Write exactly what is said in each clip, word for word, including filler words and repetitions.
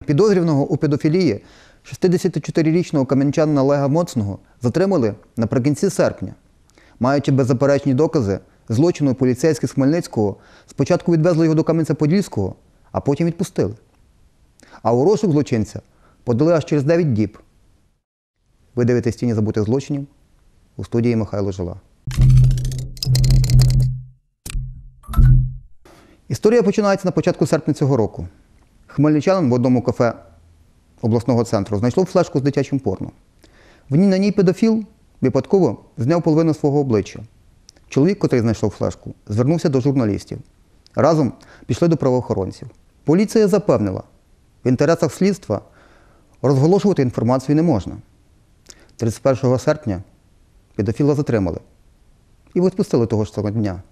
Підозрюваного у педофілії шістдесятичотирирічного кам'янчанина Олега Моцного затримали наприкінці серпня. Маючи беззаперечні докази злочину, поліцейські з Хмельницького спочатку відвезли його до Кам'янця-Подільського, а потім відпустили. А у розшук злочинця подали аж через дев'ять діб. Ви дивитесь «Тіні забутих злочинів» у студії Михайло Жила. Історія починається на початку серпня цього року. Хмельничанин в одному кафе обласного центру знайшов флешку з дитячим порно. В ній на ній педофіл випадково зняв половину свого обличчя. Чоловік, котрий знайшов флешку, звернувся до журналістів. Разом пішли до правоохоронців. Поліція запевнила, в інтересах слідства розголошувати інформацію не можна. тридцять першого серпня педофіла затримали і відпустили того ж самого дня.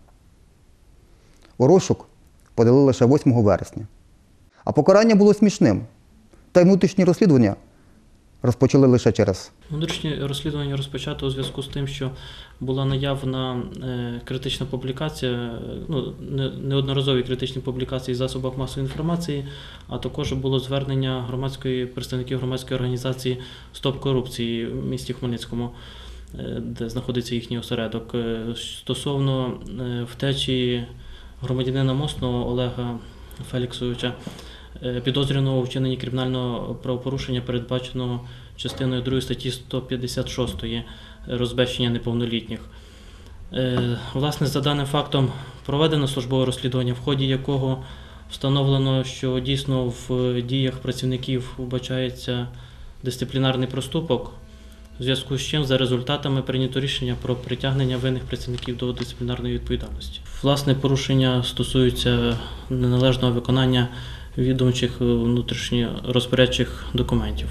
У розшук подали лише восьмого вересня. А покарання було смішним, та й внутрішні розслідування розпочали лише через. Внутрішнє розслідування розпочато у зв'язку з тим, що була наявна е, критична публікація, ну, не, неодноразові критичні публікації в засобах масової інформації, а також було звернення громадської, представників громадської організації «Стоп корупції» в місті Хмельницькому, е, де знаходиться їхній осередок, е, стосовно е, втечі громадянина Мосного Олега Феліксовича, підозрюваного у вчиненні кримінального правопорушення, передбаченого частиною другої статті сто п'ятдесят шість розбещення неповнолітніх. Власне, за даним фактом проведено службове розслідування, в ході якого встановлено, що дійсно в діях працівників вбачається дисциплінарний проступок, в зв'язку з чим за результатами прийнято рішення про притягнення винних працівників до дисциплінарної відповідальності. Власне, порушення стосуються неналежного виконання відомчих внутрішньорозпорядчих документів.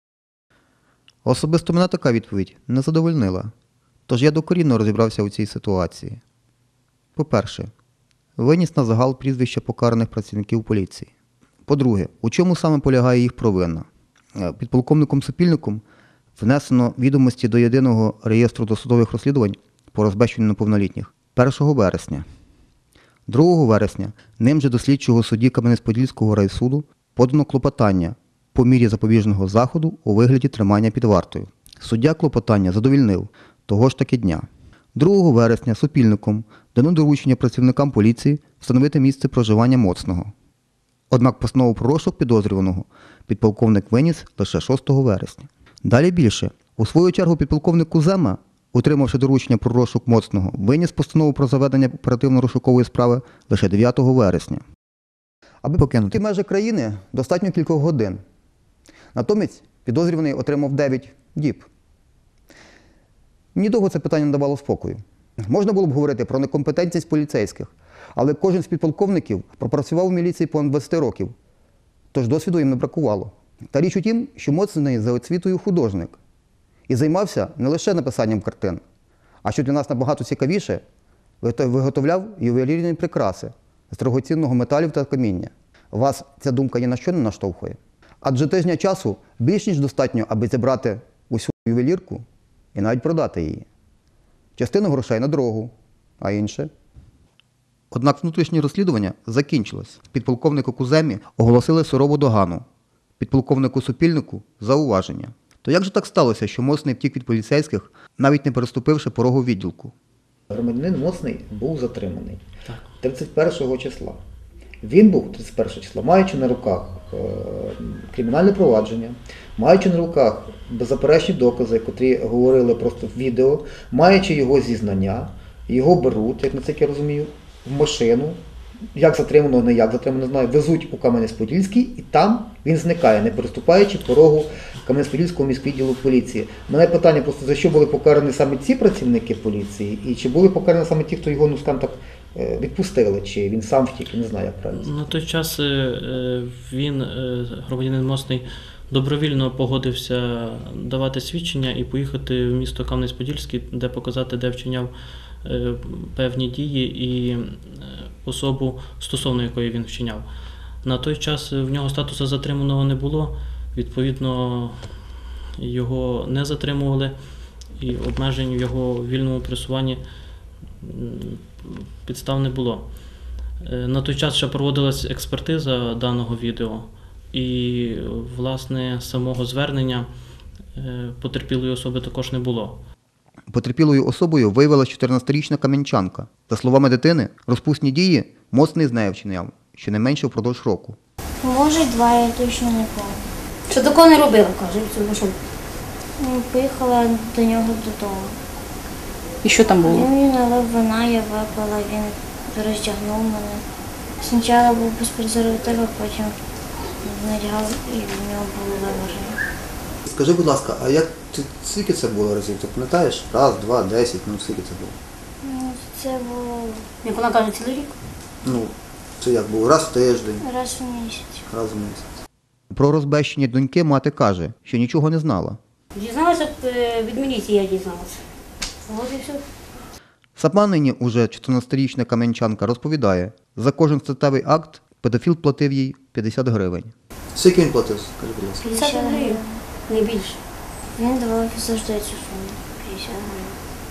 Особисто мене така відповідь не задовольнила. Тож я докорінно розібрався у цій ситуації. По-перше, виніс на загал прізвища покараних працівників поліції. По-друге, у чому саме полягає їх провина? Підполковником-супільником внесено відомості до Єдиного реєстру досудових розслідувань по розбещенню неповнолітніх першого вересня. другого вересня ним же до слідчого судді Кам'янець-Подільського райсуду подано клопотання по мірі запобіжного заходу у вигляді тримання під вартою. Суддя клопотання задовільнив того ж таки дня. другого вересня супільником дано доручення працівникам поліції встановити місце проживання Моцного. Однак постанову про розшук підозрюваного підполковник виніс лише шостого вересня. Далі більше. У свою чергу підполковник Кузема, отримавши доручення про розшук Моцного, виніс постанову про заведення оперативно-розшукової справи лише дев'ятого вересня. Аби покинути межі країни, достатньо кількох годин. Натомість підозрюваний отримав дев'ять діб. Мені довго це питання не давало спокою. Можна було б говорити про некомпетентність поліцейських, але кожен з підполковників пропрацював у міліції понад двадцять років, тож досвіду їм не бракувало. Та річ у тім, що Моцний за освітою художник і займався не лише написанням картин, а що для нас набагато цікавіше, виготовляв ювелірні прикраси з дорогоцінного металів та каміння. Вас ця думка ні на що не наштовхує? Адже тижня часу більш ніж достатньо, аби зібрати усю ювелірку і навіть продати її. Частину грошей на дорогу, а інше. Однак внутрішнє розслідування закінчилось. Підполковнику Куземі оголосили сурову догану. Підполковнику Супільнику – зауваження. То як же так сталося, що Моцний втік від поліцейських, навіть не переступивши порогу відділку? Громадянин Моцний був затриманий Так. тридцять першого числа. Він був тридцять першого числа, маючи на руках е кримінальне провадження, маючи на руках беззаперечні докази, котрі говорили просто в відео, маючи його зізнання, його беруть, як на це як я розумію, в машину. Як затримано, не як затримано, не знаю, везуть у Кам'янець-Подільський і там він зникає, не переступаючи порогу Кам'янець-Подільського міськвідділу поліції. У мене питання просто, за що були покарані саме ці працівники поліції і чи були покарані саме ті, хто його, ну скажімо так, відпустили, чи він сам втік, не знаю, як правильно. На той час він, громадянин Моцний, добровільно погодився давати свідчення і поїхати в місто Кам'янець-Подільський, де показати, де вчиняв певні дії і особу, стосовно якої він вчиняв. На той час в нього статусу затриманого не було, відповідно його не затримували і обмежень в його вільному пересуванні підстав не було. На той час ще проводилась експертиза даного відео, і, власне, самого звернення е, потерпілої особи також не було. Потерпілою особою виявилася чотирнадцятирічна кам'янчанка. За словами дитини, розпусні дії Моцний з нею вчиняв щонайменше впродовж року. Може, два, я точно не пам'ятаю. Що такого не робила, каже, цю що? Ну, Поїхала до нього додому. І що там Він було? мені налив вина, я випила, він роздягнув мене. Спочатку був без презерватива, потім надягав і в нього було виверження. Скажи, будь ласка, а як ти скільки це було разів? Ти пам'ятаєш? Раз, два, десять, ну скільки це було? Ну, це було Як вона каже, цілий рік? Ну, це як було? Раз в тиждень, раз в місяць. раз в місяць. Про розбещення доньки мати каже, що нічого не знала. Дізналася е, від міліції, я дізналася. От і все. Сама нині уже чотирнадцятирічна кам'янчанка розповідає, за кожен статевий акт педофіл платив їй п'ятдесят гривень. Скільки він платив, скажи, будь ласка? п'ятдесят гривень, не більше. Він давав завжди цю суму. п'ятдесят гривень.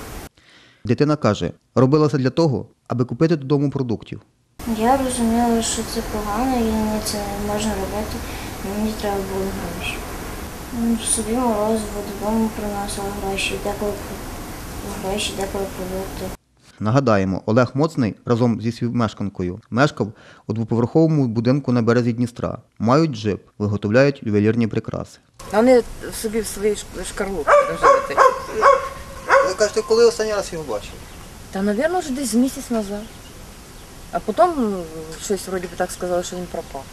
Дитина каже, робила це для того, аби купити додому продуктів. Я розуміла, що це погано і мені це не можна робити, мені треба було гроші. Ну, Собі морозиво додому приносила гроші, деколи гроші, деколи продукти. Нагадаємо, Олег Моцний разом зі співмешканкою мешкав у двоповерховому будинку на березі Дністра. Мають джип, виготовляють ювелірні прикраси. Вони собі в своїй шк- шкарлупці живете. Ви кажете, коли останній раз його бачили? Та, мабуть, вже десь місяць назад. А потім м, щось вроді би так сказали, що він пропав.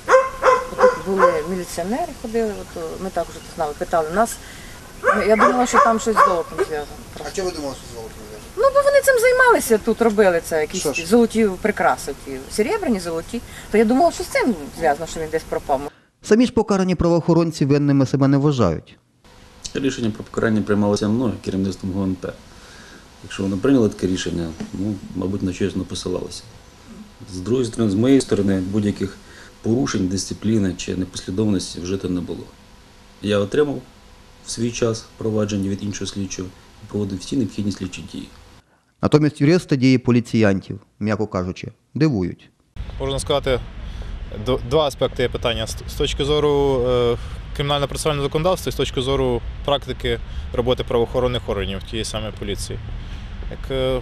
Тут були міліціонери, ходили, от, ми також тут знали, питали нас. Ну, я думала, що там щось з золотом зв'язано. А чого ви думали, що з золотом зв'язано? Ну, бо вони цим займалися, тут робили це, якісь Що ж? золоті прикраси, ті, серебряні, золоті. То я думала, що з цим зв'язано, що він десь пропав. Самі ж покарані правоохоронці винними себе не вважають. Рішення про покарання приймалося мною, керівництвом ГУ Н П. Якщо вони прийняли таке рішення, ну, мабуть, на щось не посилалося. З другої сторони, з моєї сторони, будь-яких порушень, дисципліни чи непослідовності вжити не було. Я отримав в свій час провадження від іншого слідчого і проводив всі необхідні слідчі дії. Натомість юристи дії поліціянтів, м'яко кажучи, дивують. Можна сказати, д- два аспекти є питання. З з точки зору е, кримінально-процесуального законодавства і з точки зору практики роботи правоохоронних органів тієї самої поліції. Як, е,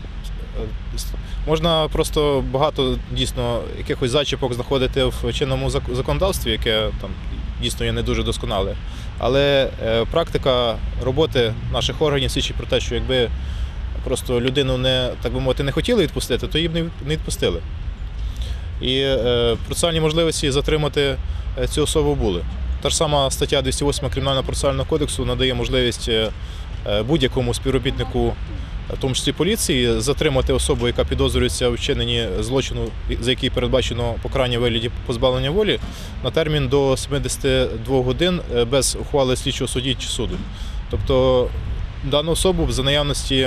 с- можна просто багато дійсно якихось зачіпок знаходити в чинному зак- законодавстві, яке там дійсно є не дуже досконале. Але е, практика роботи наших органів свідчить про те, що якби просто людину не, так би мовити, не хотіли відпустити, то її б не від- не відпустили. І е, процесуальні можливості затримати е, цю особу були. Та ж сама стаття двісті восьма Кримінального процесуального кодексу надає можливість е, е, будь-якому співробітнику, в тому числі поліції, затримати особу, яка підозрюється у вчиненні злочину, за який передбачено покарання в вигляді позбавлення волі, на термін до сімдесят двох годин е, без ухвали слідчого судді чи суду. Тобто дану особу за наявності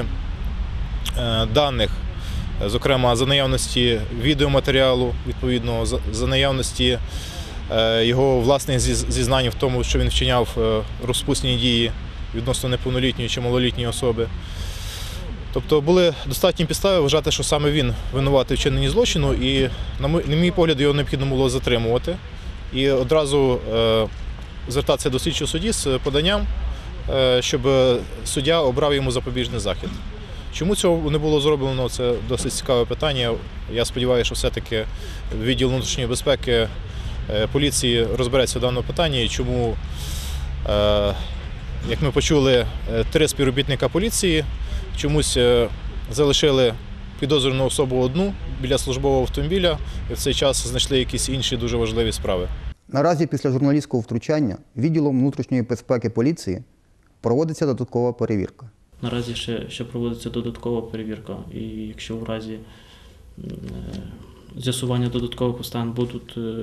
е, даних, зокрема за наявності відеоматеріалу, відповідно, за, за наявності е, його власних зіз- зізнань в тому, що він вчиняв е, розпусні дії відносно неповнолітньої чи малолітньої особи. Тобто були достатні підстави вважати, що саме він винуватий в вчиненні злочину, і, на мій, на мій погляд, його необхідно було затримувати і одразу е, звертатися до слідчого судді з поданням, е, щоб суддя обрав йому запобіжний захід. Чому цього не було зроблено, це досить цікаве питання. Я сподіваюся, що все-таки відділ внутрішньої безпеки е, поліції розбереться в даному питанні, і чому, е, як ми почули, е, три співробітника поліції чомусь е, залишили підозрювану особу одну біля службового автомобіля і в цей час знайшли якісь інші дуже важливі справи. Наразі після журналістського втручання відділом внутрішньої безпеки поліції проводиться додаткова перевірка. Наразі ще, ще проводиться додаткова перевірка, і якщо в разі е, з'ясування додаткових обставин будуть е,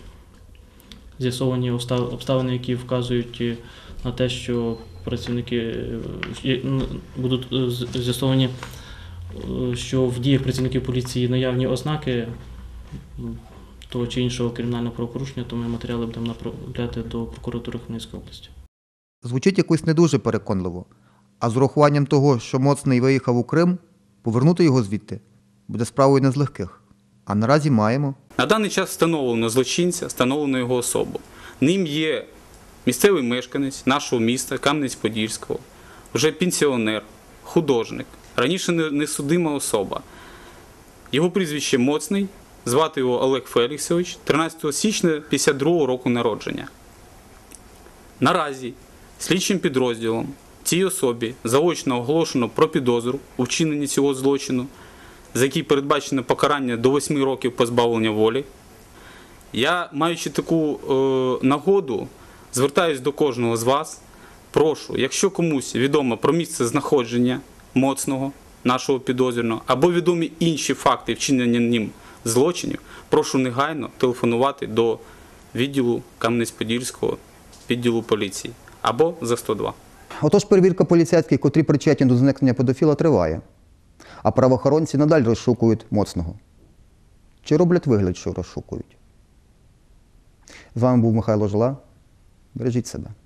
з'ясовані обстав- обставини, які вказують е, на те, що працівники е, є- ну, будуть е, з- з'ясовані, е, що в діях працівників поліції наявні ознаки м, того чи іншого кримінального правопорушення, то ми матеріали будемо направляти до прокуратури Хмельницької області. Звучить якось не дуже переконливо. А з урахуванням того, що Моцний виїхав у Крим, повернути його звідти буде справою не з легких. А наразі маємо На даний час встановлено злочинця, встановлено його особу. Ним є місцевий мешканець нашого міста Кам'янець-Подільського, вже пенсіонер, художник, раніше несудима особа. Його прізвище Моцний, звати його Олег Феліксович, тринадцятого січня п'ятдесят другого року народження. Наразі слідчим підрозділом цій особі заочно оголошено про підозру у вчиненні цього злочину, за який передбачено покарання до восьми років позбавлення волі. Я, маючи таку е, нагоду, звертаюсь до кожного з вас. Прошу, якщо комусь відомо про місце знаходження Моцного, нашого підозрюваного, або відомі інші факти вчинення ним злочинів, прошу негайно телефонувати до відділу Кам'янець-Подільського відділу поліції або за сто два. Отож, перевірка поліцейських, котрі причетні до зникнення педофіла, триває. А правоохоронці надалі розшукують Моцного. Чи роблять вигляд, що розшукують? З вами був Михайло Жила. Бережіть себе.